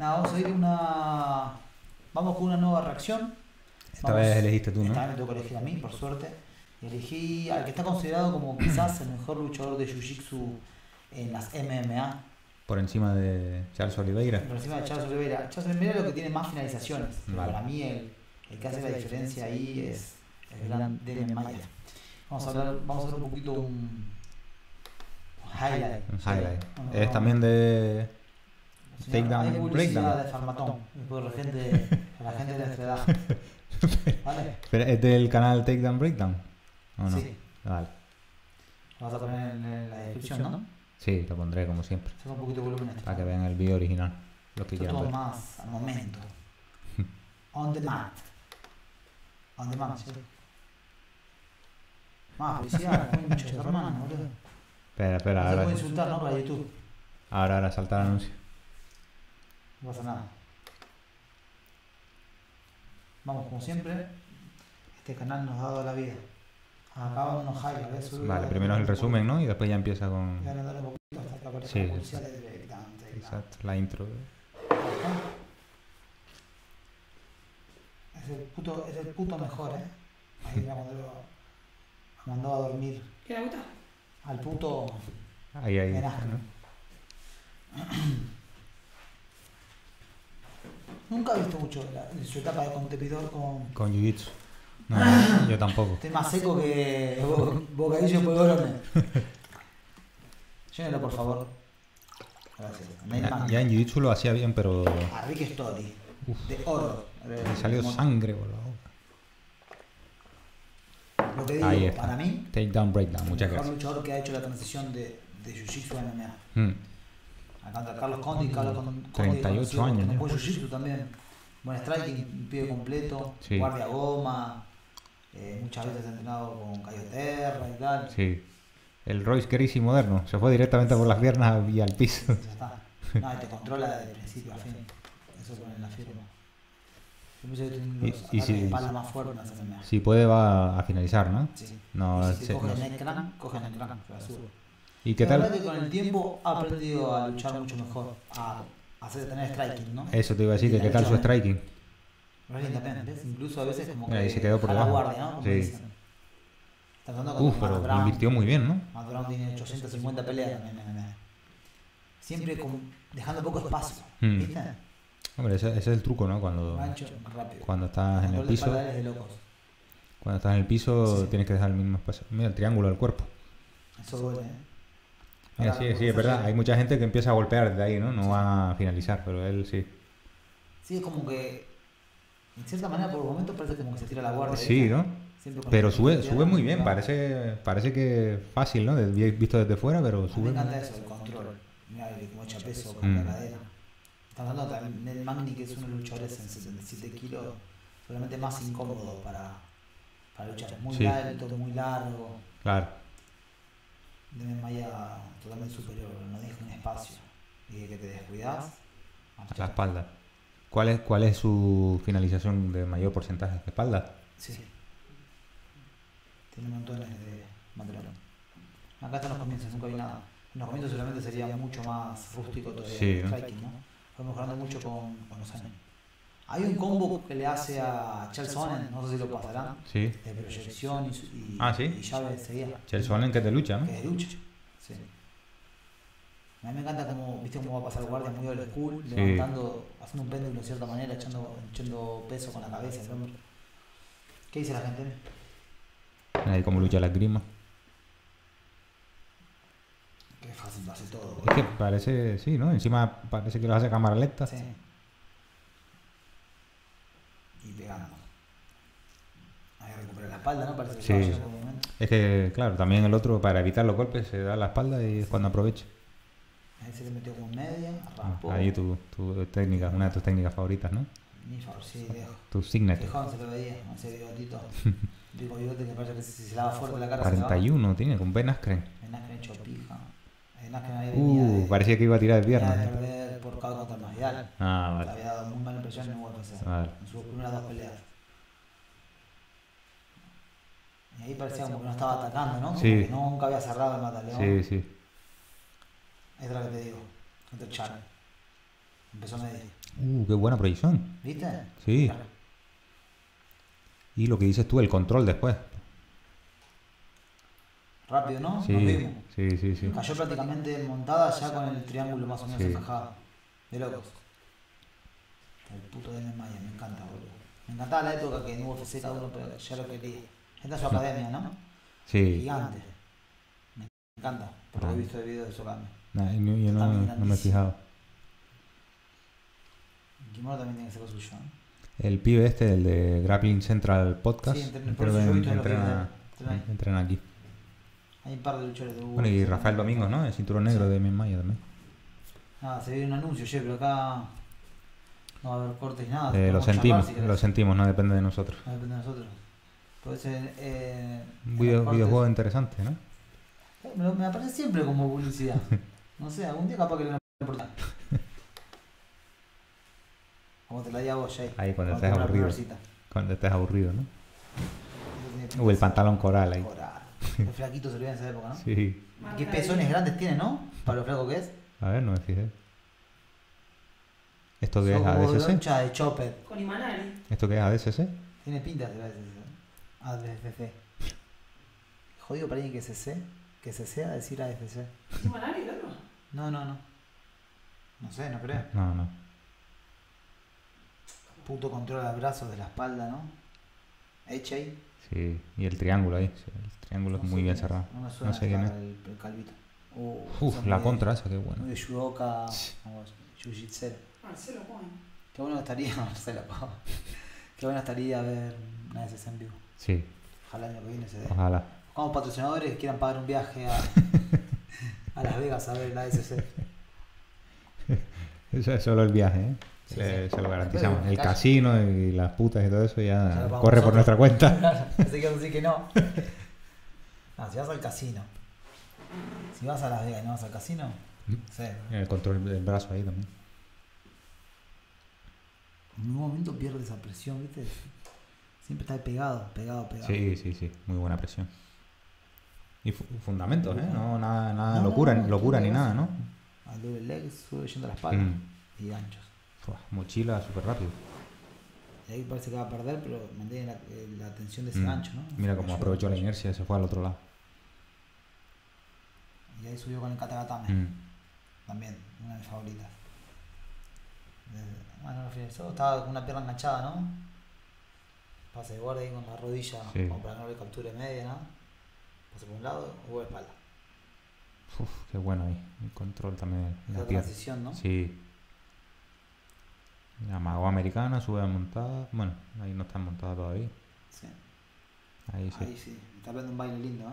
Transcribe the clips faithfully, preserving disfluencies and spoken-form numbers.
Nada, vamos a ir una... Vamos con una nueva reacción. Esta Vamos... vez elegiste tú, ¿no? Esta vez me tengo que elegir a mí, por suerte. Elegí al que está considerado como quizás el mejor luchador de Jiu-Jitsu en las M M A. Por encima de Charles Oliveira. Por encima de Charles Oliveira. Charles Oliveira es lo que tiene más finalizaciones. Vale. Para mí el, el que hace la diferencia ahí es el gran Demian Maia. Vamos a hablar, vamos a hacer un poquito un highlight. Un highlight. ¿Sí? No, Es no, también de Señor, Takedown hay publicidad Breakdown. de Farmatón, por la gente, para la gente de nuestra edad. ¿Vale? Pero es del canal Takedown Breakdown. ¿O no? Sí. Vale. Lo vas a poner en, en la descripción, ¿no? Sí, lo pondré como siempre. Saca un poquito de volumen este. Para que vean el vídeo original. Los que Esto es quieran todo ver. más al momento. On demand. On demand, sí. Más publicidad, concha de tu hermano, boludo. Espera, espera, No se puede ahora, insultar, ¿no? Para YouTube. ahora, ahora salta el anuncio. No pasa nada. Vamos, como siempre, este canal nos ha dado la vida. Acá vamos unos highlights, ¿ves? Sube Vale, la- primero es el resumen, ¿no? Y después ya empieza con... Voy a agrandar un poquito hasta que aparezca Sí, la sí. publicidad de Breakdown, Breakdown. Exacto, la intro. Es el puto, es el puto mejor, ¿eh? Ahí era cuando lo me mandó a dormir. ¿Qué le gusta? Al puto Ahí, ahí. Ben Askren. ¿no? Nunca he visto mucho la, su etapa de competidor con... Con Jiu-Jitsu. No, yo tampoco. Estoy más seco que bo- bocadillo por gorone. Llénelo, por favor. Gracias. Nate Ya, Mann. ya en Jiu-Jitsu lo hacía bien, pero A Rick Story. De oro. me salió Como- sangre por la boca. Lo que digo, Ahí está. para mí, Takedown Breakdown, el muchas mejor gracias. luchador que ha hecho la transición de, de Jiu-Jitsu a M M A. Mm. Acá está Carlos Condi, Carlos Condi, treinta y ocho años, con ya. buen Jiu-Jitsu también. Buen striking, un pibe completo, Sí. guardia goma, eh, muchas veces ha entrenado con Cayo Terra y tal. Sí. El Royce Gracie moderno. Se fue directamente por las piernas y al piso. Ya está. No, y te controla desde principio a fin. Eso pone en la firma. Yo pensé que tenía Y- los y ataques si- de espalda más fuertes en las M M A. Si puede va a finalizar, ¿no? Sí. No, Y si te se- cogen no el sé. neck crank, cogen el crank, se la sube. ¿Y qué La verdad tal? que con el tiempo ha aprendido a luchar mucho mejor, a hacer tener striking, ¿no? Eso te iba a decir, que qué tal su striking. Wrestling también, ¿ves? Incluso a veces como Mira, que ahí se quedó por jala debajo. guardia, ¿no? Como Sí. dicen. Está tratando con Uf, Matt pero Brown. invirtió muy bien, ¿no? Matt Brown tiene ochocientas cincuenta peleas también en M M A. Siempre con, dejando poco espacio, Hmm. ¿viste? Hombre, ese, ese es el truco, ¿no? Cuando, Gancho, rápido. cuando estás en el Control de piso, espalda es de locos. cuando estás en el piso Sí. tienes que dejar el mismo espacio. Mira, el triángulo del cuerpo. Eso duele, ¿eh? Mira, Ahora, sí, sí, es verdad. Hay mucha gente que empieza a golpear desde ahí, ¿no? No va a finalizar, pero él sí. Sí, es como que, en cierta manera, por momentos parece como que se tira la guardia. Sí, ¿viste? ¿no? Siempre con Pero la sube, pierna, sube muy bien, claro. parece, parece que fácil, ¿no? De- Visto desde fuera, pero A mí me sube. encanta eso, el control. Mira, como echa peso con Mm. la cadera. Estamos hablando también del Magni, que es uno de los luchadores en setenta y siete kilos, seguramente más incómodo para, para luchar. Muy Sí. alto, muy largo. Claro. De Maya totalmente superior, no deja un espacio. Y de que te descuidas, A la espalda. ¿Cuál es, cuál es su finalización de mayor porcentaje? ¿De espalda? Sí. Tiene montones de material. Acá están los comienzos, nunca vi nada. En los comienzos seguramente sería mucho más rústico todavía Sí, el ¿no? striking, ¿no? Fue mejorando mucho con, con los años. Hay un combo que le hace a Charles Sonnen, no sé si lo pasarán, Sí. de proyección y, su- y, Ah, ¿sí? y llave enseguida. Chelsea Sonnen que te lucha, ¿no? Que es de lucha. Sí. A mí me encanta cómo, viste cómo va a pasar el guardia muy old school, Sí. levantando, haciendo un péndulo de cierta manera, echando, echando peso con la cabeza, el hombro. ¿Qué dice la gente? Ahí como lucha la grima. Qué fácil lo hace todo. Es que parece, sí, ¿no? Encima parece que lo hace a cámara lenta. Sí. Y pegando. Ahí recupera la espalda, ¿no? Parece que Sí. estaba yendo por un momento. Es que, claro, también el otro, para evitar los golpes, se da la espalda y es cuando aprovecha. Ahí se le metió como media, raspó. Ahí tu, tu técnica, una de tus técnicas favoritas, ¿no? Ni favor, sí, lejos. Tu signature. Lejos se lo veía, con ese bigotito. Pico bigote que parece que si se lava fuerte la cara cuarenta y uno tiene, con Ben Askren. se lava. Ben hecho pija. Ben Askren ahí venía Uh, de, parecía que iba a tirar el venía de viernes. perder por K O contra Masvidal. Ah, Le vale. había dado muy mala impresión en U F C. Vale. En sus primeras dos peleas. Y ahí parecía como que no estaba atacando, ¿no? Como Sí. que nunca había cerrado el mataleón. Sí, sí. Esta es la que te digo. Contra Char. Empezó a medir. Uh, qué buena proyección. ¿Viste? Sí. Claro. Y lo que dices tú, el control después. Rápido, ¿no? Nos Sí, vimos. sí, sí, sí. Cayó prácticamente montada ya con el triángulo más o menos Sí. encajado. De locos. El puto de Maya, me encanta, boludo. Me encantaba la época que en U F C cada uno pero ya lo quería. Esta es su academia, ¿no? Sí. Gigante. Me encanta, por lo que he visto el video de su academia. Nah, yo yo no, También no me he grandísimo. fijado. Kimono también tiene que ser lo suyo, ¿no? El pibe este, el de Grappling Central Podcast, Sí, entrena- creo por eso que yo he visto los entrena, videos de- entrena ahí. entrena aquí. Hay un par de luchadores de U F C. Bueno, y Rafael Domingos, ¿no? El cinturón negro Sí. de mi Maya también. Nada, se viene un anuncio, che, pero acá no va a haber cortes ni nada. Eh, podemos lo charlar sentimos, si querés. lo sentimos, no depende de nosotros. No depende de nosotros. Puede ser. Eh, Un en video, los cortes- videojuego interesante, ¿no? Eh, Me, lo- me aparece siempre como publicidad. No sé, algún día capaz que le van a importar. Como te la di a vos, Jay. Ahí cuando Cuando estés tuve la aburrido. primera cita. Cuando estés aburrido, ¿no? Eso tiene pinta O el de pantalón coral ahí. ser coral. El flaquito se lo veía en esa época, ¿no? Sí. ¿Qué pezones grandes tiene, no? Para lo flaco que es. A ver, no me fijé. ¿Esto qué es Sos como A D C C? loncha de chopper. Con Imanari. ¿Esto qué es A D C C? Tiene pinta de A D C C. Jodido para alguien que se sé. Que se sea decir A D C C. ¿Es Imanari, loco? No, no, no. No sé, no creo. No, no. Puto control de brazos de la espalda, ¿no? Hecha ahí. Sí, y el triángulo ahí. Sí, el triángulo es No sé muy bien quién es. cerrado. No me suena No sé quién la es. cara del- el calvito. Uh, Uf, son la muy contra de- esa, qué buena. Muy de judoka, vamos, jiu-jitsu. Marcelo Cohen. Qué bueno estaría, Marcelo, qué bueno estaría ver una S C en vivo. Sí, Ojalá el año que viene se dé. ojalá. Buscamos patrocinadores que quieran pagar un viaje a, a Las Vegas a ver la S C. Eso es solo el viaje, ¿eh? Sí, Eh, sí. Se lo garantizamos. Después, El calle. casino y las putas y todo eso Ya lo ya pagamos corre por nosotros. nuestra cuenta. Claro, pensé que ibas a decir que no. No, si vas al casino. Si vas a Las Vegas y no vas al casino, sí. El control del brazo ahí también. En un momento pierde esa presión, ¿viste? Siempre está pegado, pegado, pegado. Sí, sí, sí. Muy buena presión. Y fu- fundamentos, ¿eh? No, nada, nada No, no, locura, no, locura no, ni no. nada, ¿no? Al doble leg sube yendo a la espalda Mm. y ganchos. Fua, mochila súper rápido. Y ahí parece que va a perder, pero mantiene la, eh, la tensión de ese Mm. gancho, ¿no? Mira cómo Ayuda, aprovechó la ayuda. inercia y se fue al otro lado. Y ahí subió con el katagatame. Mm. También, una de mis favoritas. Eh, Bueno, no finalizó, estaba con una pierna enganchada, ¿no? Pase de guardia ahí con la rodilla, Sí. como para que no le capture media, ¿no? Pase por un lado, o espalda. Uf, qué bueno ahí. El control también. de Esa La pierna. transición, ¿no? Sí. La mago americana sube a montada. Bueno, ahí no está montada todavía. Sí. Ahí sí. Ahí sí, está hablando un baile lindo, ¿eh?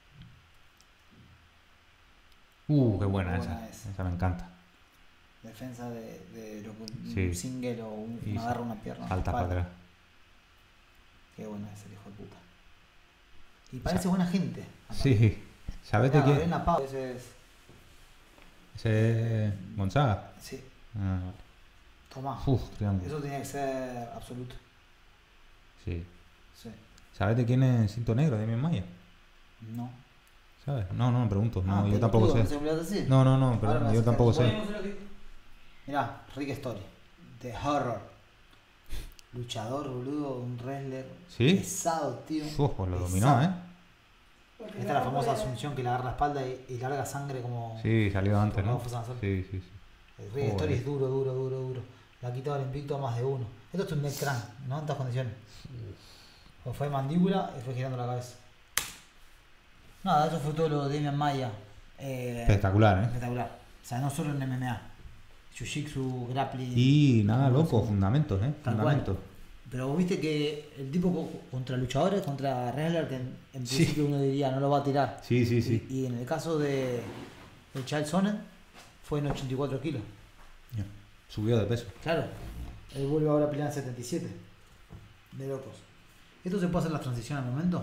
Uh, qué buena Qué esa. buena es. Esa me encanta. Defensa de, de lo que un Sí. single o un, Y una garra, una pierna. una Salta para espalda. atrás. Qué bueno es el hijo de puta. Y parece Sa- buena gente. Sí. ¿Sabes de Claro, quién? Elena Pau, ese es. Ese es Gonzaga. Sí, Ah, tomá. uf, triángulo. Eso tiene que ser absoluto. Sí. Sí. ¿Sabes de quién es Cinto Negro? De mi Maya. No. ¿Sabes? No, no, me pregunto. No, Ah, yo tampoco pelotudo, sé. ¿no se me olvidó decir? No, no, no, Ahora pero me yo hace tampoco caso. sé. Mirá, Rick Story. The Horror. Luchador, boludo, un wrestler. ¿Sí? Pesado, tío. Uf, pues lo Pesado. dominó, ¿eh? Porque Esta es la no famosa puede- asunción que le agarra la espalda y, y larga sangre como. Sí, salió antes, como ¿no? Fuerza Nasal. Sí, sí, sí. El Rick Joder. Story es duro, duro, duro, duro. Le ha quitado el invicto a más de uno. Esto es un neck crank, ¿no? En estas condiciones. Pues fue mandíbula y fue girando la cabeza. Nada, eso fue todo lo de Demian Maia. Eh, Espectacular, ¿eh? espectacular. O sea, no solo en M M A. Jiu-Jitsu, grappling. Y nada, Como loco, eso. fundamentos, ¿eh? Tal Fundamentos. Pero vos viste que el tipo co- contra luchadores, contra wrestler, que en, en Sí. principio uno diría no lo va a tirar. Sí, sí, sí. Y, y en el caso de, de Charles Sonnen, fue en ochenta y cuatro kilos. Ya. Subió de peso. Claro, él vuelve ahora a pelear en setenta y siete. De locos. ¿Esto se puede hacer la transición al momento?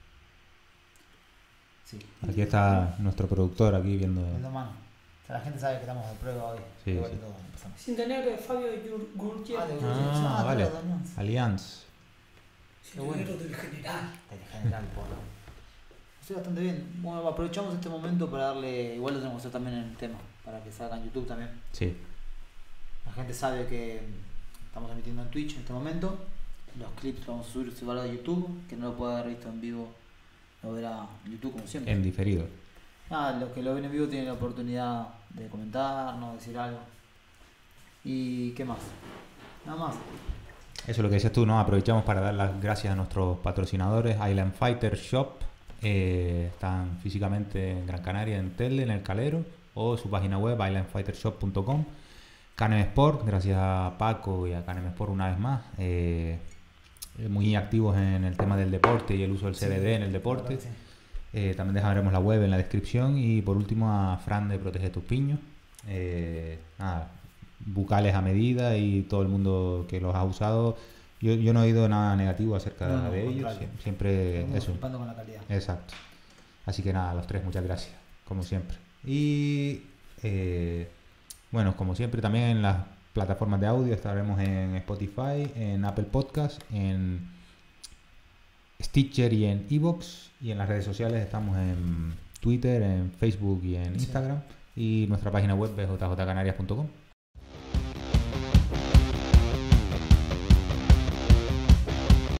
Sí. Aquí está nuestro productor aquí viendo. Es la mano. O sea, la gente sabe que estamos de prueba hoy. Sí, Igual sí. que todo, empezamos. Cinto negro de Fabio Gur- Gurtier. Ah, de- Ah, Ah, vale. claro, también. Allianz. Cinto bueno. negro del general. En general, porro. Estoy bastante bien. Bueno, aprovechamos este momento para darle. Igual lo tenemos que hacer también en el tema. Para que salga en YouTube también. Sí. La gente sabe que estamos emitiendo en Twitch en este momento. Los clips los vamos a subir si va a YouTube, que no lo puede haber visto en vivo, lo verá en YouTube como siempre. En diferido. Ah, los que lo ven en vivo tienen la oportunidad de comentar, no decir algo. ¿Y qué más? Nada más. Eso es lo que decías tú, ¿no? Aprovechamos para dar las gracias a nuestros patrocinadores. Island Fighter Shop. Eh, están físicamente en Gran Canaria, en Telde, en El Calero, o su página web island fighter shop punto com. Canem Sport, gracias a Paco y a Canem Sport una vez más. Eh, muy activos en el tema del deporte y el uso del C B D Sí, en el deporte. sí. Eh, también dejaremos la web en la descripción. Y por último a Fran de Protege tus Piños. Eh, nada, bucales a medida y todo el mundo que los ha usado. Yo, yo no he oído nada negativo acerca No, no, de al ellos. contrario. Sie- Siempre Estamos eso. flipando con la calidad. Exacto. Así que nada, los tres, muchas gracias, como siempre. Y eh, bueno, como siempre también en las plataformas de audio estaremos en Spotify, en Apple Podcast, en Stitcher y en Evox. Y en las redes sociales estamos en Twitter, en Facebook y en Sí. Instagram. Y nuestra página web es j j canarias punto com.